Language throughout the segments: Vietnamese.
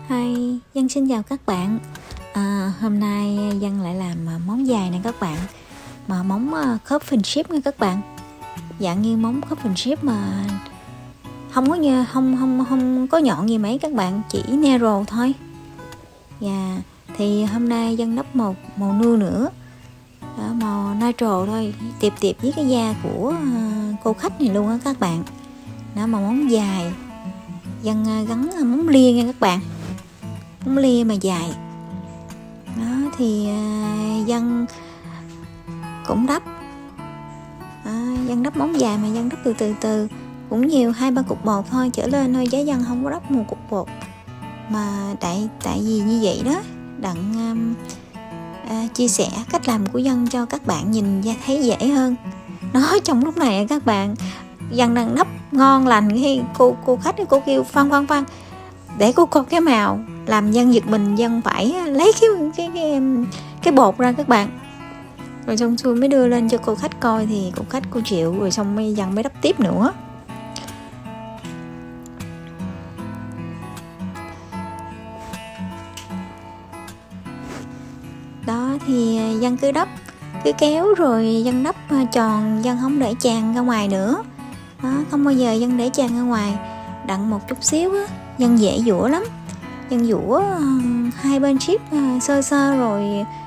Hi, Dân xin chào các bạn. Hôm nay Dân lại làm món dài này các bạn, mà món coffin ship nha các bạn. Dạng như món coffin ship mà không có nhọn gì mấy các bạn, chỉ narrow thôi. Và thì hôm nay Dân đắp màu nưa nữa, màu natural thôi, tiệp với cái da của cô khách này luôn á các bạn. Đó, mà món dài Dân gắn móng lia nha các bạn, móng lia mà dài. Đó thì Dân cũng đắp, Dân đắp móng dài mà Dân đắp từ cũng nhiều, 2-3 cục bột thôi trở lên thôi, chứ Dân không có đắp một cục bột. Mà tại vì như vậy đó, Đặng chia sẻ cách làm của Dân cho các bạn nhìn ra thấy dễ hơn. Đó, trong lúc này các bạn, Dân đang đắp ngon lành, khi cô khách cô kêu Phan để cô coi cái màu, làm Dân giật mình. Dân phải lấy cái bột ra các bạn, rồi xong xuôi mới đưa lên cho cô khách coi, thì cô khách cô chịu, rồi xong Dân mới đắp tiếp nữa. Đó thì Dân cứ đắp, cứ kéo rồi Dân đắp tròn, Dân không để tràn ra ngoài nữa. Đó, không bao giờ Dân để tràn ra ngoài, đặng một chút xíu á, Dân dễ dũa lắm. Dân dũa hai bên ship sơ rồi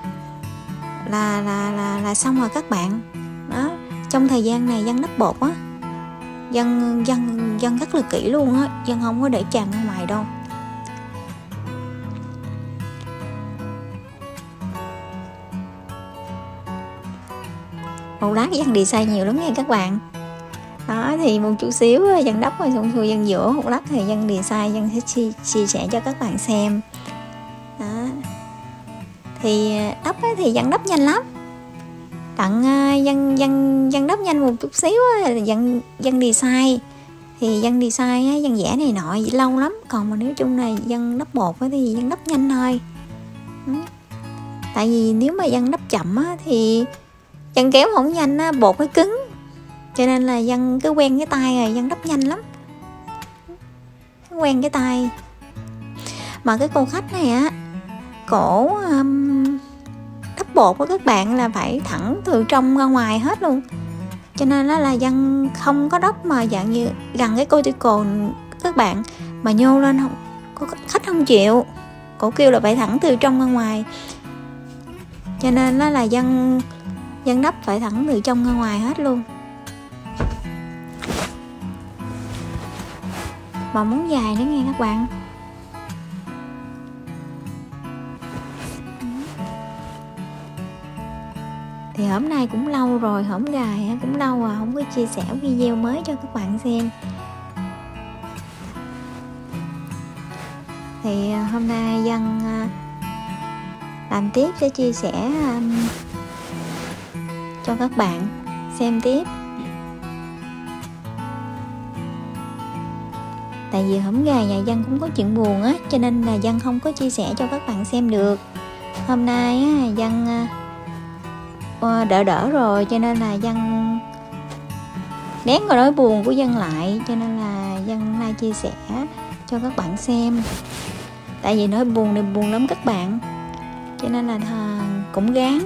là xong rồi các bạn. Đó, trong thời gian này Dân đắp bột á, Dân rất là kỹ luôn á, Dân không có để tràn ra ngoài đâu. Một lát Dân design nhiều lắm nha các bạn. Đó thì một chút xíu Dân đắp rồi xong xuôi Dân dũa, một lát thì Dân design, Dân sẽ chia sẻ cho các bạn xem. Đó thì đắp thì Dân đắp nhanh lắm, đặng Dân đắp nhanh một chút xíu Dân design, thì Dân design Dân vẽ này nọ lâu lắm. Còn mà nếu chung này Dân đắp bột thì Dân đắp nhanh thôi. Tại vì nếu mà Dân đắp chậm thì Dân kéo không nhanh, bột nó cứng, cho nên là Dân cứ quen cái tay rồi Dân đắp nhanh lắm, quen cái tay. Mà cái cô khách này cổ đắp bột của các bạn là phải thẳng từ trong ra ngoài hết luôn, cho nên là Dân không có đắp mà dạng như gần cái cuticle các bạn, mà nhô lên không, khách không chịu, cổ kêu là phải thẳng từ trong ra ngoài, cho nên là Dân đắp phải thẳng từ trong ra ngoài hết luôn. Mà món dài nữa nghe các bạn. Thì hôm nay cũng lâu rồi, hổm gài cũng lâu rồi không có chia sẻ video mới cho các bạn xem. Thì hôm nay Dân làm tiếp, sẽ chia sẻ cho các bạn xem tiếp. Tại vì hổm gài nhà Dân cũng có chuyện buồn cho nên là Dân không có chia sẻ cho các bạn xem được. Hôm nay Dân đỡ rồi, cho nên là Dân nén cái nỗi buồn của Dân lại, cho nên là Dân nay chia sẻ cho các bạn xem. Tại vì nỗi buồn này buồn lắm các bạn, cho nên là cũng gán.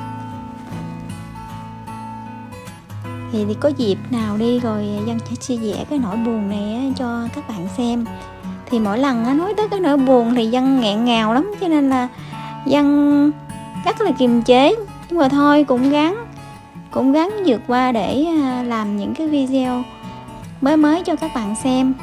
Thì có dịp nào đi rồi Dân sẽ chia sẻ cái nỗi buồn này cho các bạn xem. Thì mỗi lần nói tới cái nỗi buồn thì Dân nghẹn ngào lắm, cho nên là Dân rất là kiềm chế. Nhưng mà thôi, cũng gắng vượt qua để làm những cái video mới cho các bạn xem.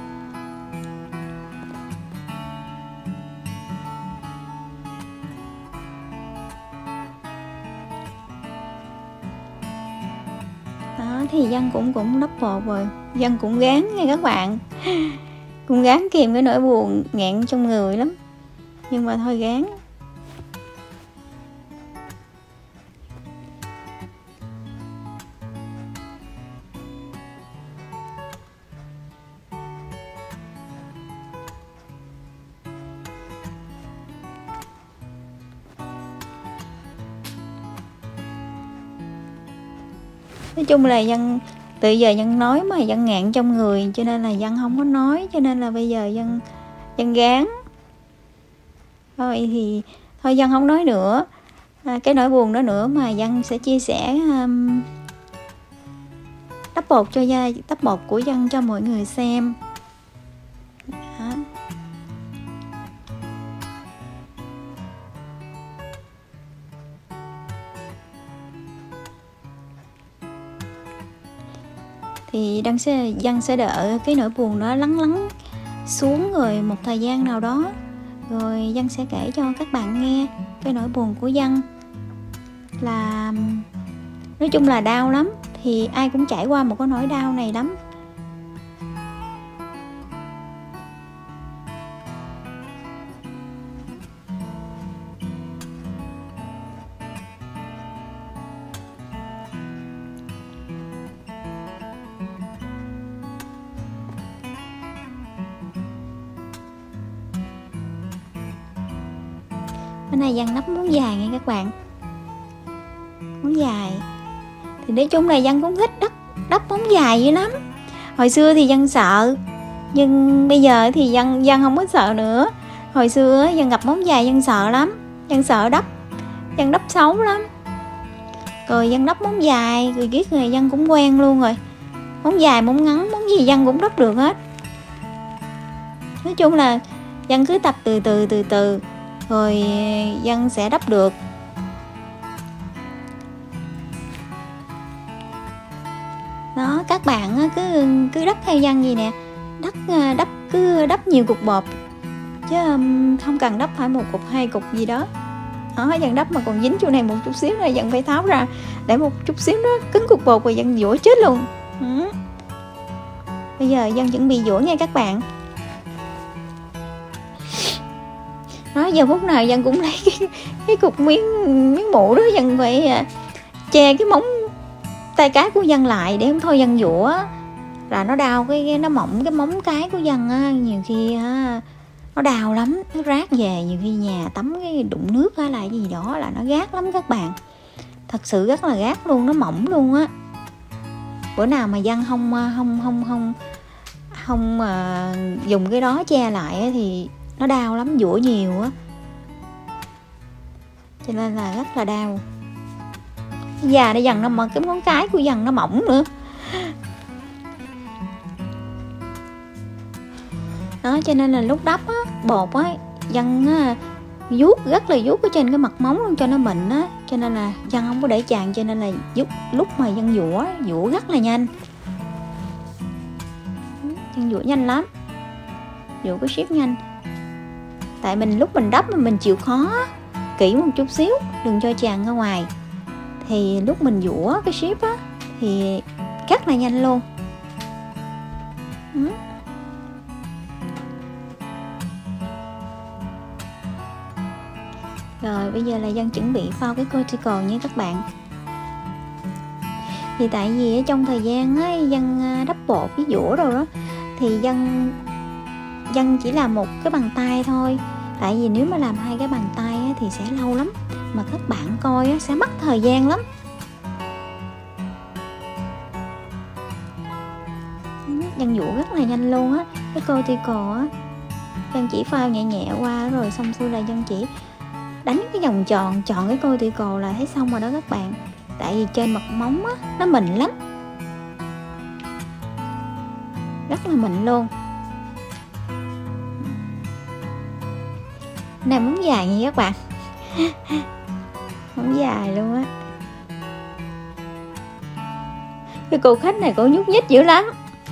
Đó thì Dân cũng đắp bột rồi, Dân cũng gắng nha các bạn, cũng gắng kìm cái nỗi buồn nghẹn trong người lắm, nhưng mà thôi gắng. Nói chung là Dân từ giờ Dân nói mà Dân ngạn trong người, cho nên là Dân không có nói, cho nên là bây giờ Dân gán. Thôi thì thôi Dân không nói nữa cái nỗi buồn đó nữa, mà Dân sẽ chia sẻ đắp bột của Dân cho mọi người xem. Đó. Thì Dân sẽ đợi cái nỗi buồn đó lắng xuống rồi một thời gian nào đó, rồi Dân sẽ kể cho các bạn nghe cái nỗi buồn của Dân. Là nói chung là đau lắm, thì ai cũng trải qua một cái nỗi đau này lắm. Bữa nay Dân đắp móng dài nha các bạn. Móng dài thì nói chung là Dân cũng thích đắp móng dài dữ lắm. Hồi xưa thì Dân sợ, nhưng bây giờ thì Dân không có sợ nữa. Hồi xưa Dân gặp móng dài Dân sợ lắm, Dân sợ Dân đắp xấu lắm. Rồi Dân đắp móng dài rồi riết rồi Dân cũng quen luôn rồi. Móng dài móng ngắn móng gì Dân cũng đắp được hết. Nói chung là Dân cứ tập từ từ rồi Dân sẽ đắp được. Đó, các bạn cứ đắp theo Dân gì nè, cứ đắp nhiều cục bột, chứ không cần đắp phải một cục 2 cục gì đó. Đó, Dân đắp mà còn dính chỗ này một chút xíu nữa Dân phải tháo ra, để một chút xíu đó cứng cục bột rồi Dân dũa chết luôn. Bây giờ Dân chuẩn bị dũa nha các bạn. Nói giờ phút nào Dân cũng lấy cái cục miếng mũ đó, Dân phải che cái móng tay cái của Dân lại, để không thôi Dân dũa là nó đau, nó mỏng cái móng cái của Dân á, nhiều khi nó đau lắm, nó rát về, nhiều khi nhà tắm cái đụng nước hay là gì đó là nó gát lắm các bạn, thật sự rất là gát luôn, nó mỏng luôn á. Bữa nào mà Dân không dùng cái đó che lại thì nó đau lắm, dũa nhiều á, cho nên là rất là đau. Già để Dân nó mà cái ngón cái của Dân nó mỏng nữa. Đó, cho nên là lúc đắp á, bột á, Dân rất là vuốt ở trên cái mặt móng luôn cho nó mịn á, cho nên là Dân không có để tràn, cho nên là lúc mà Dân dũa rất là nhanh. Dân dũa nhanh lắm, dũa cái ship nhanh. Tại lúc mình đắp mà mình chịu khó kỹ một chút xíu, đừng cho tràn ra ngoài, thì lúc mình dũa cái ship á thì rất là nhanh luôn. Rồi bây giờ là Dân chuẩn bị phao cái cortical nha các bạn. Thì tại vì ở trong thời gian á, Dân đắp bột với dũa rồi đó, thì Dân chỉ làm một cái bàn tay thôi. Tại vì nếu mà làm 2 cái bàn tay á, thì sẽ lâu lắm, mà các bạn coi á, sẽ mất thời gian lắm. Dân dũa rất là nhanh luôn á. Cái cortical á, Dân chỉ phao nhẹ nhẹ qua rồi xong xuôi là Dân chỉ đánh cái vòng tròn, chọn cái cortical là thấy xong rồi đó các bạn. Tại vì trên mặt móng á, nó mịn lắm, rất là mịn luôn. Này móng dài nha các bạn. Móng dài luôn á. Cái cô khách này cô nhúc nhích dữ lắm.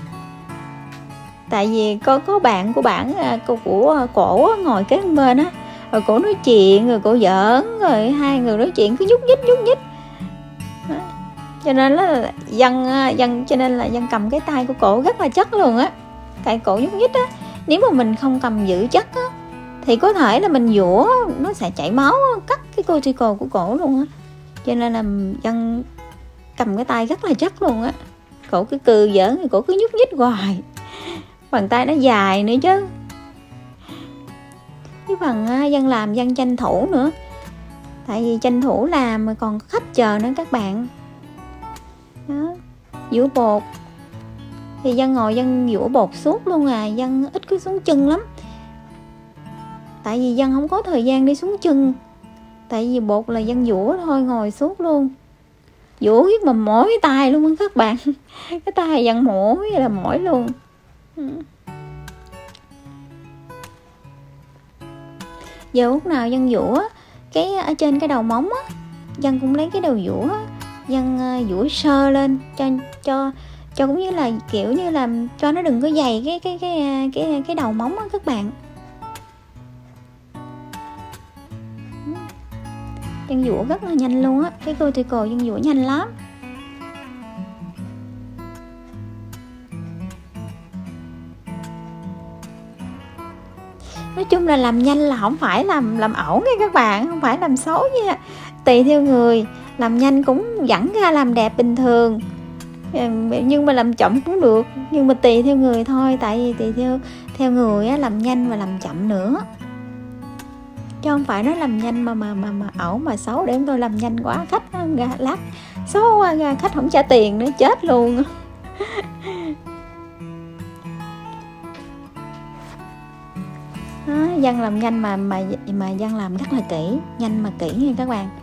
Tại vì có bạn của bạn, cô của cổ ngồi kế bên á, rồi cổ nói chuyện, rồi cổ giỡn, rồi hai người nói chuyện cứ nhúc nhích. Đó. Cho nên là Dân cầm cái tay của cổ rất là chắc luôn á. Tại cổ nhúc nhích á, nếu mà mình không cầm giữ chắc á thì có thể là mình dũa nó sẽ chảy máu, cắt cái cortical của cổ luôn á. Cho nên là Dân cầm cái tay rất là chắc luôn á. Cổ cứ cười giỡn thì cổ cứ nhúc nhích hoài. Bàn tay nó dài nữa chứ. Cái phần Dân làm Dân tranh thủ nữa. Tại vì tranh thủ làm mà còn khách chờ nữa các bạn. Đó. Dũa bột thì Dân ngồi Dân dũa bột suốt luôn à. Dân ít cứ xuống chân lắm. tại vì dân không có thời gian đi xuống chân, tại vì bột là dân dũa thôi, ngồi suốt luôn, dũa biết mà mỏi cái tay luôn á các bạn. Cái tay dân mỏi là mỏi luôn. Giờ lúc nào dân dũa cái ở trên cái đầu móng á, dân cũng lấy cái đầu dũa, dân dũa sơ lên cho cũng như là kiểu như là cho nó đừng có dày cái đầu móng á các bạn. Dân dũa rất là nhanh luôn á, cái cuticle dân dũa nhanh lắm. Nói chung là làm nhanh là không phải làm ẩu nha các bạn, không phải làm xấu nha, tùy theo người. Làm nhanh cũng dẫn ra làm đẹp bình thường, nhưng mà làm chậm cũng được, nhưng mà tùy theo người thôi, tại vì tùy theo người á, làm nhanh và làm chậm nữa, chứ không phải nói làm nhanh mà ẩu mà xấu. Để tôi làm nhanh quá khách lát xấu quá, khách không trả tiền nữa chết luôn. Đó, dân làm nhanh mà dân làm rất là kỹ, nhanh mà kỹ nha các bạn.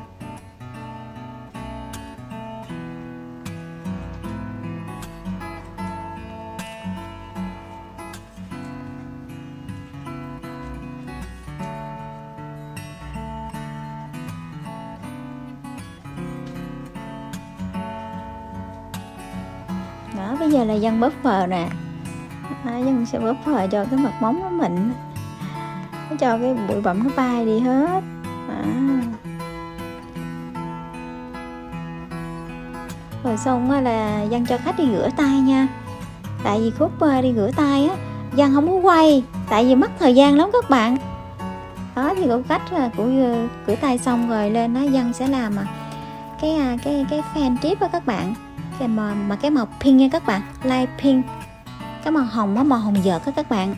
Đó, bây giờ là dân bóp phờ nè. Dân sẽ bóp phờ cho cái mặt móng nó mịn, cho cái bụi bặm nó bay đi hết. Rồi xong là dân cho khách đi rửa tay nha. Tại vì khúc đi rửa tay á, dân không có quay, tại vì mất thời gian lắm các bạn. Đó thì cô khách của rửa tay xong rồi lên đó, dân sẽ làm cái fan tip đó các bạn, cái mà cái màu pink nha các bạn, light pink, cái màu hồng á, màu hồng vợt á các bạn.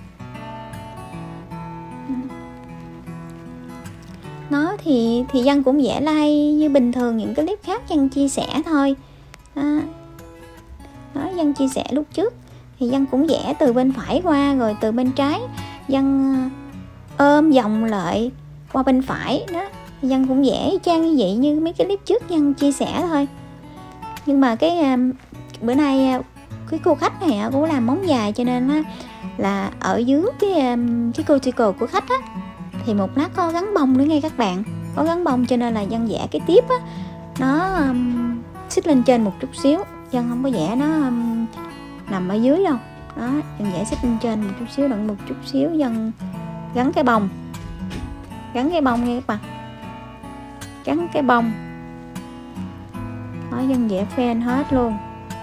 Nó thì dân cũng vẽ like như bình thường những cái clip khác dân chia sẻ thôi. Đó, dân chia sẻ lúc trước thì dân cũng vẽ từ bên phải qua, rồi từ bên trái dân ôm vòng lại qua bên phải đó. Dân cũng vẽ trang như vậy như mấy cái clip trước dân chia sẻ thôi. Nhưng mà cái bữa nay cái cô khách này cũng làm móng dài, cho nên là ở dưới cái cuticle của khách á, thì một lát có gắn bông nữa nghe các bạn, có gắn bông, cho nên là dân vẽ cái tiếp á, nó xích lên trên một chút xíu, dân không có vẽ nó nằm ở dưới đâu. Đó, dân vẽ xích lên trên một chút xíu, đặng một chút xíu dân gắn cái bông nghe các bạn, gắn cái bông. Đó, dân vẽ fan hết luôn.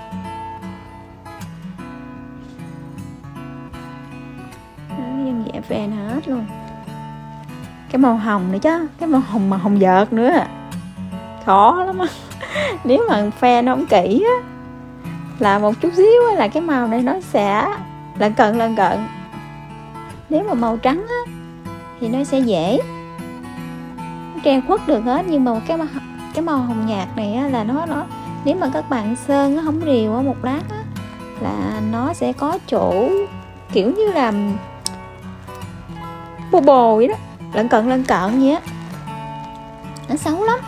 Đó, dân vẽ fan hết luôn. Cái màu hồng nữa chứ, cái màu hồng mà hồng vợt nữa, khó lắm á. Nếu mà fan nó không kỹ á, là một chút xíu á, là cái màu này nó sẽ lân cận. Nếu mà màu trắng á, thì nó sẽ dễ che khuất được hết. Nhưng mà cái màu hồng nhạt này á, là nó nếu mà các bạn sơn nó không đều á, một lát á, là nó sẽ có chỗ kiểu như là bồ vậy đó, lân cận vậy á, nó xấu lắm.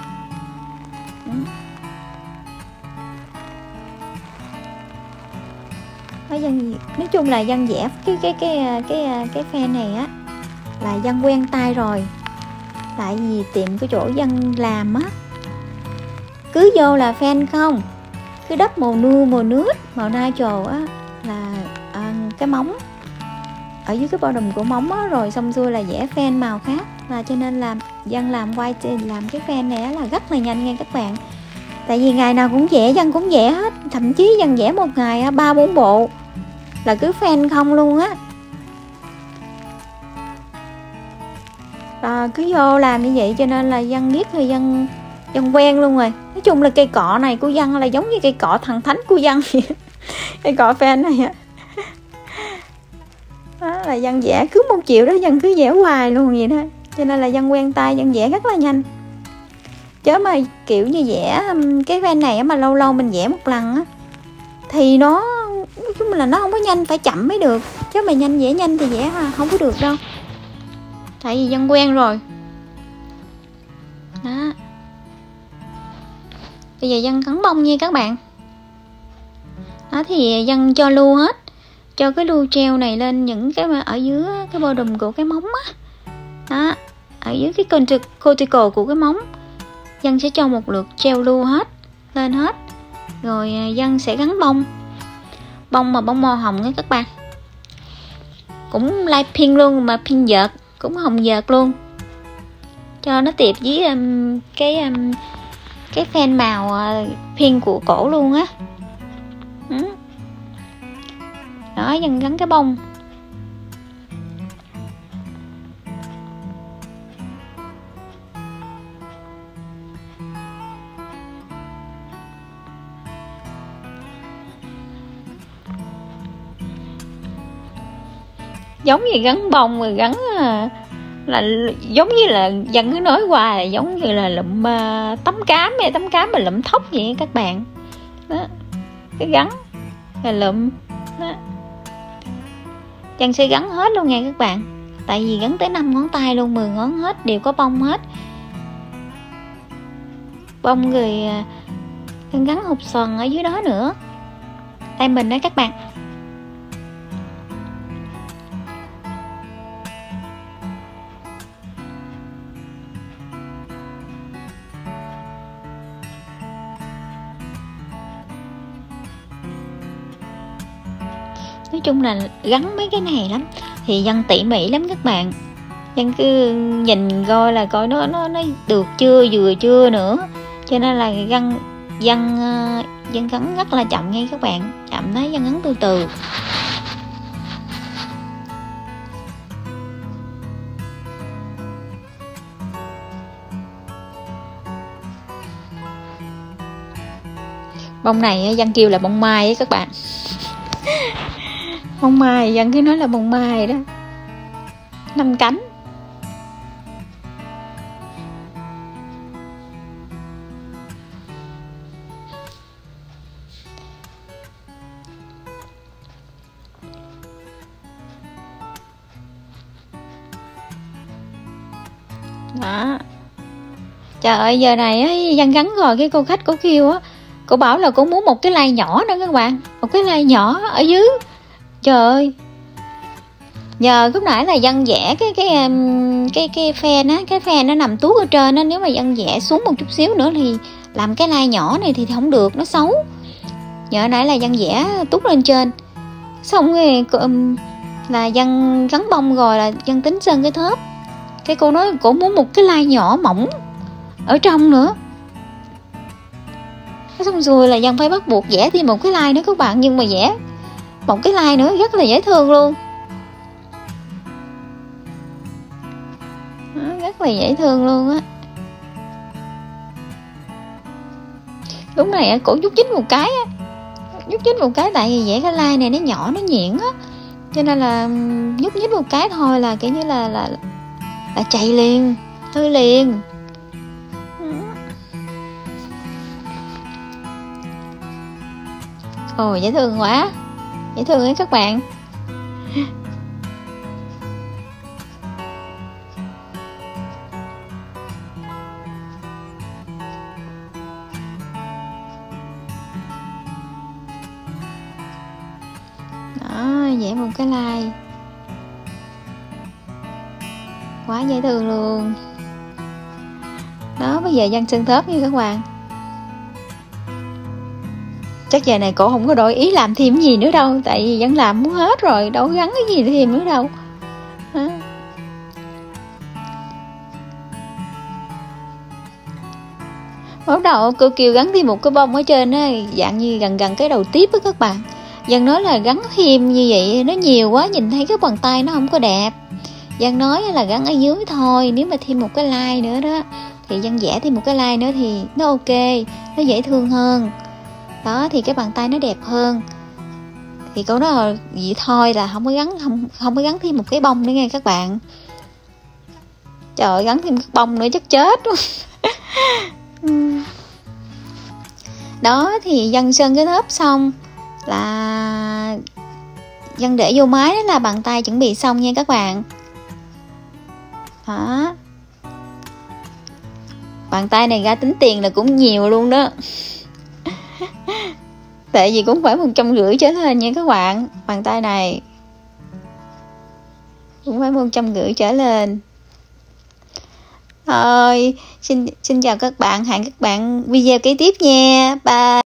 Nói chung là dân vẽ cái fan này á là dân quen tay rồi, tại vì tiệm cái chỗ dân làm á, cứ vô là fan không, cứ đắp màu nước màu natural á, là cái móng ở dưới cái bottom của móng á, rồi xong xuôi là vẽ fan màu khác, là cho nên là dân làm làm cái fan này á, là rất là nhanh nha các bạn. Tại vì ngày nào cũng vẽ, dân cũng vẽ hết, thậm chí dân vẽ một ngày 3-4 bộ là cứ fan không luôn á. Cứ vô làm như vậy, cho nên là dân biết rồi, dân quen luôn rồi. Nói chung là cây cọ này của dân là giống như cây cọ thần thánh của dân vậy. Cây cọ fan này á, đó là dân vẽ cứ 1 triệu đó, dân cứ vẽ hoài luôn vậy đó, cho nên là dân quen tay, dân vẽ rất là nhanh. Chứ mà kiểu như vẽ cái fan này mà lâu lâu mình vẽ một lần á, thì nó nói chung là nó không có nhanh, phải chậm mới được, chứ mà vẽ nhanh thì vẽ không có được đâu. tại vì dân quen rồi. Đó, bây giờ dân gắn bông nha các bạn. Đó thì dân cho lưu hết, cho cái lưu treo này lên những cái mà ở dưới cái bottom của cái móng á. Đó, ở dưới cái cuticle của cái móng, dân sẽ cho một lượt treo lưu hết lên hết, rồi dân sẽ gắn bông mà bông màu hồng nha các bạn, cũng light pink luôn mà pink vợt, cũng hồng vợt luôn, cho nó tiệp với cái fan màu pink của cổ luôn á. Đó, dân gắn cái bông. Giống như gắn bông rồi gắn là giống như là dân cứ nói hoài là giống như là lụm tấm cám hay tấm cám mà lụm thóc vậy các bạn. Đó, cái gắn là lụm đó. Dân sẽ gắn hết luôn nha các bạn, tại vì gắn tới 5 ngón tay luôn, 10 ngón hết đều có bông hết. Bông rồi dân gắn hộp xoàn ở dưới đó nữa, tay mình đó các bạn. Nói chung là gắn mấy cái này lắm, thì dân tỉ mỉ lắm các bạn. Dân cứ nhìn coi là coi nó được chưa, vừa chưa nữa, cho nên là dân gắn rất là chậm nghe các bạn, chậm đấy, dân gắn từ từ. Bông này dân kêu là bông mai ấy các bạn. Bông mai, dân cứ nói là bông mai đó, 5 cánh. Đó, trời ơi, giờ này ấy, dân gắn rồi cái cô khách cô kêu á, cô bảo là cô muốn một cái lai nhỏ nữa các bạn, một cái lai nhỏ ở dưới. Trời ơi, nhờ lúc nãy là dân vẽ cái phe á, cái phe nó nằm tuốt ở trên á, nếu mà dân vẽ xuống một chút xíu nữa thì làm cái lai nhỏ này thì không được, nó xấu. Nhờ nãy là dân vẽ tuốt lên trên, xong rồi là dân gắn bông rồi là dân tính sơn cái thớp. Cái cô nói cô muốn một cái lai nhỏ mỏng ở trong nữa. Xong rồi là dân phải bắt buộc vẽ thêm một cái lai nữa các bạn, nhưng mà vẽ một cái lai nữa rất là dễ thương luôn. Đó, rất là dễ thương luôn á. Lúc này cổ nhúc nhích một cái á, nhúc nhích một cái, tại vì vẽ cái lai này nó nhỏ nó nhuyễn á, cho nên là nhúc nhích một cái thôi là kiểu như là chạy liền, hư liền. Ồ, dễ thương quá, dễ thương ấy các bạn. Đó, vẽ một cái like quá dễ thương luôn. Đó, bây giờ dân sơn thớp nha các bạn. Chắc giờ này cổ không có đổi ý làm thêm gì nữa đâu, tại vì dân làm muốn hết rồi, đâu có gắn cái gì thêm nữa đâu. Đó. Bắt đầu cô kêu gắn thêm một cái bông ở trên á, dạng như gần cái đầu tiếp á các bạn. Dân nói là gắn thêm như vậy nó nhiều quá, nhìn thấy cái bàn tay nó không có đẹp. Dân nói là gắn ở dưới thôi, nếu mà thêm một cái like nữa đó thì dân vẽ thêm một cái like nữa thì nó ok, nó dễ thương hơn. Đó, thì cái bàn tay nó đẹp hơn. Thì câu đó là vậy thôi, là không có gắn thêm một cái bông nữa nghe các bạn. Trời ơi, gắn thêm cái bông nữa chắc chết luôn. Đó, thì dân sơn cái thớp xong là dân để vô máy, đó là bàn tay chuẩn bị xong nha các bạn. Đó, bàn tay này ra tính tiền là cũng nhiều luôn đó. Tại vì cũng phải 150 trở lên nha các bạn. Bàn tay này cũng phải 150 trở lên. Thôi, xin chào các bạn, hẹn các bạn video kế tiếp nha. Bye.